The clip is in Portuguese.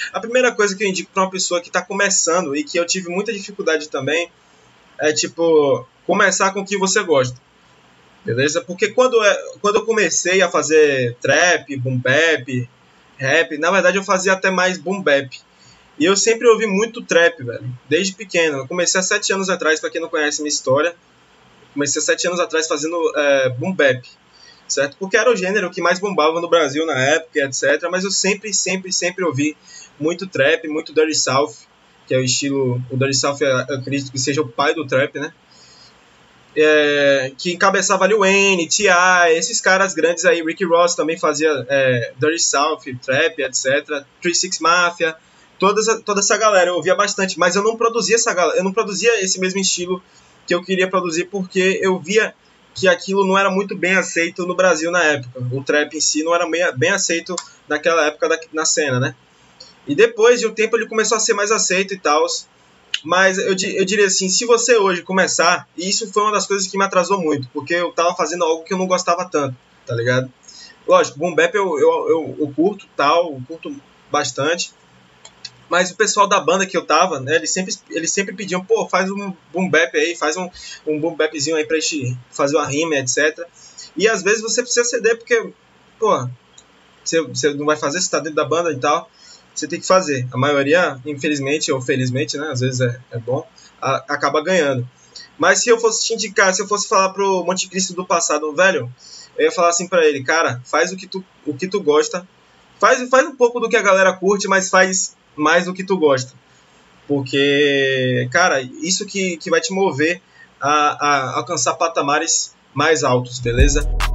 A primeira coisa que eu indico para uma pessoa que está começando e que eu tive muita dificuldade também é, tipo, começar com o que você gosta, beleza? Porque quando eu comecei a fazer trap, boom bap, rap, na verdade eu fazia até mais boom bap. E eu sempre ouvi muito trap, velho, desde pequeno. Eu comecei há 7 anos atrás, para quem não conhece minha história, comecei há 7 anos atrás fazendo boom bap, certo? Porque era o gênero que mais bombava no Brasil na época, etc. Mas eu sempre ouvi muito trap, muito Dirty South, que é o estilo... O Dirty South, eu acredito que seja o pai do trap, né? Que encabeçava Lil Wayne, T.I., esses caras grandes aí. Rick Ross também fazia Dirty South, trap, etc. 36 Mafia, toda essa galera eu ouvia bastante, mas eu não produzia eu não produzia esse mesmo estilo que eu queria produzir, porque eu via que aquilo não era muito bem aceito no Brasil na época. O trap em si não era bem aceito naquela época na cena, né? E depois de um tempo ele começou a ser mais aceito e tal. Mas eu diria assim, se você hoje começar, e isso foi uma das coisas que me atrasou muito, porque eu tava fazendo algo que eu não gostava tanto, tá ligado? Lógico, boom bap eu curto, tal, eu curto bastante, mas o pessoal da banda que eu tava, né, eles sempre pediam, pô, faz um boom bap aí, faz um boom bapzinho aí pra gente fazer uma rima, etc. E às vezes você precisa ceder, porque, pô, você não vai fazer, você tá dentro da banda e tal, você tem que fazer. A maioria, infelizmente ou felizmente, né, às vezes é bom, acaba ganhando. Mas se eu fosse te indicar, se eu fosse falar pro Monte Cristo do passado, velho, eu ia falar assim pra ele, cara, faz o que tu gosta, faz um pouco do que a galera curte, mas faz mais do que tu gosta. Porque, cara, isso que vai te mover a alcançar patamares mais altos, beleza?